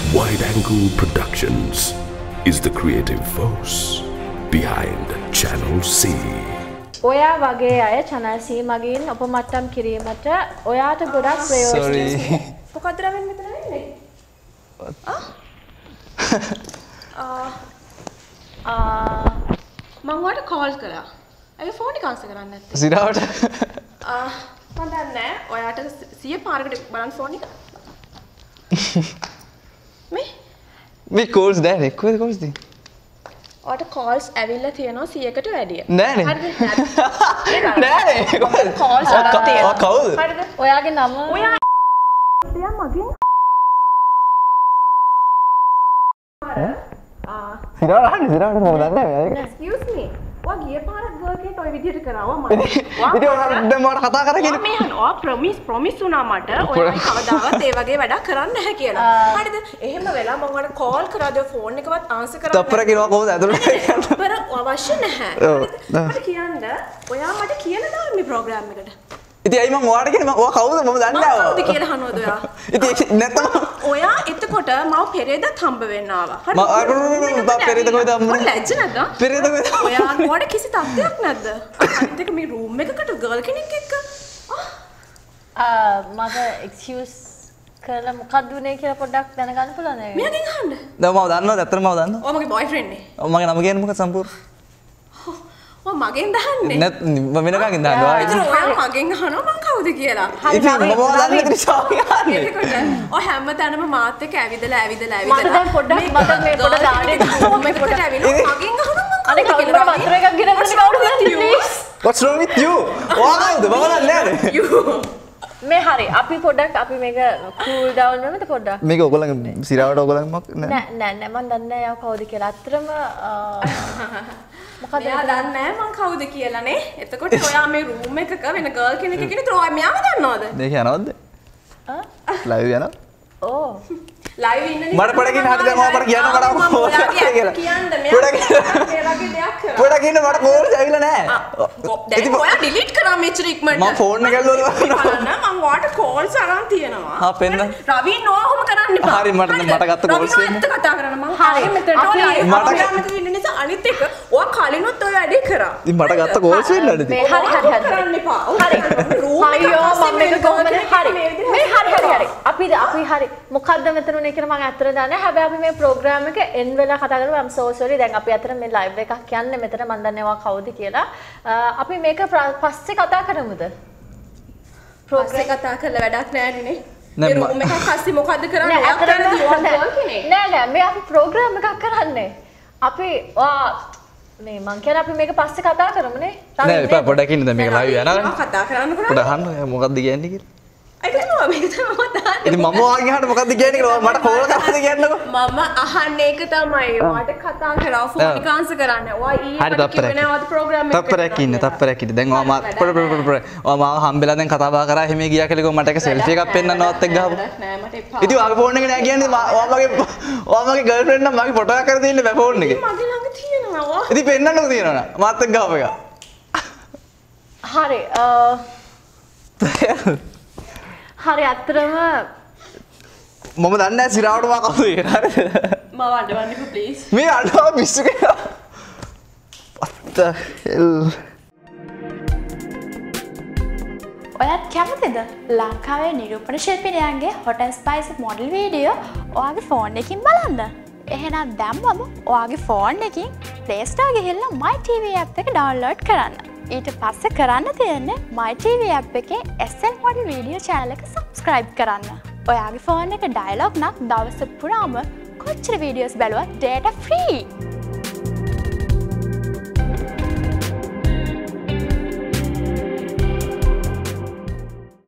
Wide Angle Productions is the creative force behind Channel C. ඔයා වගේ අය Channel C මගින් ඔපමට්ටම් කිරීමට ඔයාට ගොඩක් ප්‍රයෝජනයි. මොකද රවෙන් මෙතන වෙන්නේ? මම ඔයාලට කෝල් කළා. අය ෆෝන් එක ආන්සර් කරන්නේ නැත්තේ. සිරාවට මම දන්නේ නැහැ. ඔයාට 100 පාරකට බලන්න ෆෝන් එක. මේ කෝල්ස් දැන් කොහෙද කෝල්ස් දී? ඔයාට කෝල්ස් ඇවිල්ලා තියෙනවා 100කට වැඩිය. නෑනේ. හරිද? නෑනේ. කෝල්ස් අරන් තියෙනවා. කවුද? හරිද? ඔයාගේ නම ඔයා මගින් සිරාවට මම දන්නේ නැහැ. excuse me. ඔයා ගිය පාරක් ගර්ල් කෙනෙක් ඔය විදිහට කරාවා මම. ඉතින් ඔයා දැන් මට කතා කරා කියන්නේ. මේ අහන ඔයා ප්‍රොමිස් වුණා මට ඔයා කවදාවත් ඒ වගේ වැඩක් කරන්නේ නැහැ කියලා. හරිද? එහෙම වෙලා මම ඔයාලට කෝල් කරා ද ෆෝන් එකවත් ආන්සර් කරා. තප්පර කිනවා කොහොමද ඇතුළට යන්න? තප්පර අවශ්‍ය නැහැ. මට කියන්න ඔයා මට කියලා දාන්න මේ ප්‍රෝග්‍රෑම් එකට. ඉතින් අයි මම ඔයාට කියන්නේ ඔයා කවුද මම දන්නේ නැහැ. කවුද කියලා අහනවද ඔයා? ඉතින් නැත්තම් ඔයා එතකොට මම පෙරේදත් හම්බ වෙන්න ආවා. මම පෙරේද කොහෙද හම්බුනේ? ලැජ්ජ නැද්ද? පෙරේද කොහෙද? ඔයාට කිසි තත්ත්වයක් නැද්ද? අනිත් එක මේ රූම් එකකට ගර්ල් කෙනෙක් එක්ක. මට එක්ස්කියුස් කරලා මොකක්ද උනේ කියලා පොඩ්ඩක් දැනගන්න පුළුවන්ද? මෙයාගෙන් අහන්න. දැන් මම දන්නවද? ඇත්තටම මම දන්නවා. ඔයා මගේ බොයිෆ්‍රෙන්ඩ් නේ. මගේ නම කියන්නේ මොකක්ද සම්පූර්ණ? මගෙන් දහන්නේ නැත් මම වෙනකන් දන්නවා. ඔයා මගෙන් අහනවා මං කවුද කියලා. ඉතින් මම දන්නේ නිසා කියන්නේ. එතකොට ඔය හැමතැනම මාත් එක්ක ඇවිදලා මට දැන් පොඩ්ඩක් මට මේ පොඩ දාන්නේ පොඩ්ඩක් ඇවිල්ලා මගෙන් අහනවා මං අනේ කවුරුද වතුර එකක් ගෙනත් දෙන්න කවුරුද please. What's wrong with you? ඔයා කවුද? මම දන්නේ නැහැ. මේ හරි අපි පොඩ්ඩක් අපි මේක කූල් ඩවුන් වෙමුද පොඩ්ඩක්. මේක ඔයගොල්ලන්ගේ සිරාවට ඔයගොල්ලන්ගේ නෑ මම දන්නේ නැහැ යා කවුද කියලා. අත්‍තරම මොකද එයා දන්නේ නැහැ මං කවුද කියලා නේ. එතකොට ඔයා මේ රූම් එකක වෙන ගර්ල් කෙනෙක් එක්ක ඉතින් ඔයා මෙයාව දන්නවද? මේක යනවද? ලයිව් යනවා? ඕ ලයිව් ඉන්න නිසා මට පොඩකින් හරි දැන් ඔයාට කියන්න මට කියලා. කියන්න මෙයා මේ වගේ දෙයක් කරා. පොඩකින් මට කෝල්ස් ඇවිල්ලා නැහැ. දැන් ඔයා ඩිලීට් කරා මෙච්චර ඉක්මනට. මම ෆෝන් එක ඇල්ලුවා මම ඔයාට කෝල්ස් අරන් තියෙනවා. ආ පෙන්න. රවි නොවම කරන්න එපා. හරි මට ගත්ත කෝල්ස් වෙන්න. කතා කරන්න මම හරිය මෙතනට මට ඉන්න නිසා අනිත් එක ඔයා කලිනුත් ඔය වැඩේ කරා. ඉතින් මට ගත්ත කෝල්ස් වෙන්න ඇති. මේ හරි කරන්න එපා. හරි රූම් එක අයියෝ මම මේක කොහොමද හරි මේ හරි අපි හරි මොකද්ද මෙතන උනේ කියලා මම අතර දන්නේ. හැබැයි අපි මේ ප්‍රෝග්‍රෑම් එක එන් වෙලා කතා කරමු. I'm so sorry. දැන් අපි අතර මේ ලයිව් එකක් යන්නේ මෙතන මම දන්නේ ඔයා කවුද කියලා. අපි මේක පස්සේ කතා කරමුද? පස්සේ කතා කරලා වැඩක් නැහැ නේ. මේ රූම් එකක් පස්සේ මොකද්ද කරන්නේ? ඔයා කරන්නේ නෑ මේ අපි ප්‍රෝග්‍රෑම් එකක් කරන්නේ. අපි මේ මං කියන්නේ අපි මේක පස්සේ කතා කරමුනේ. නෑ එපා පොඩ්ඩක් ඉන්න දැන් මේක ලයිව් යනවා. කතා කරන්නකෝ. පොඩ්ඩක් අහන්න මොකද්ද කියන්නේ කියලා. ඒක තමයි මේක තමයි මම දන්නේ. ඉතින් මම වාගේ අහන්න මොකද්ද කියන්නේ කියලා මට කෝල් කරලා කියන්නකෝ. මම අහන්නේ ඒක තමයි. ඔයාට කතා කරා ෆෝන් එක ආන්සර් කරන්න. ඔයා ඊයේ මට කිව්වේ නේද ප්‍රෝග්‍රෑම් එක. තප්පරයක් ඉන්න. දැන් ඔයා ඔයා මාව හම්බෙලා දැන් කතා බහ කරා එහෙම ගියා කියලා මට එක සෙල්ෆි එකක් පෙන්නන්නවත් එක්ක ගහපු. නෑ මට එපා. ඉතින් ඔයාගේ ෆෝන් එකේ නෑ කියන්නේ ඔයා මගේ ගර්ල්ෆ්‍රෙන්ඩ් නම් මගේ ෆොටෝ එකක් කරලා තියෙන්නේ බෑ ෆෝන් එකේ. මගේ ළඟ තියෙනවා ඔයා. ඉතින් පෙන්නන්නකෝ තියෙනවා මාත් එක්ක ගහපු එක. හරි හරි අත්‍තරම මම දන්නේ නැහැ සිරාවට මා කවුද කියලා හරිද? මම අඬවන්නකෝ ප්ලීස්. මේ අඬව මිස්සු කියලා. What the hell? ඔයත් කැමතිද ලංකාවේ නිරූපණ ශිල්පිනියන්ගේ hot and spicy model video ඔයාගේ ෆෝන් එකකින් බලන්න? එහෙනම් දැම්මම ඔයාගේ ෆෝන් එකකින් Play Store ගිහිල්ලා My TV app එක download කරන්න. ඊට පස්සේ කරන්න තියෙන්නේ My TV app එකේ SL model video channel එක subscribe කරන්න. ඔයාගේ ෆෝන් එක dialog නම් දවස පුරාම කොච්චර වීඩියෝස් බැලුවත් data free.